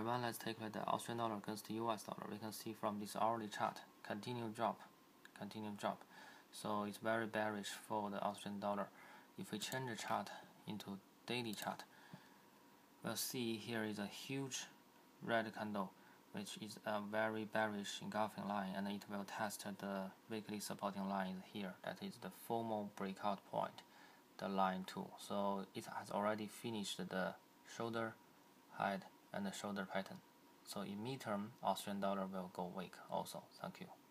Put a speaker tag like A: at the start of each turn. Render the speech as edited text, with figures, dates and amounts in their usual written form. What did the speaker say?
A: everyone, let's take a look at the Australian dollar against the US dollar. We can see from this hourly chart, continue drop. So it's very bearish for the Australian dollar. If we change the chart into daily chart, we'll see here is a huge red candle, which is a very bearish engulfing line, and it will test the weekly supporting line here. That is the formal breakout point, the line 2. So it has already finished the shoulder, head, and the shoulder pattern. So in midterm, Australian dollar will go weak also. Thank you.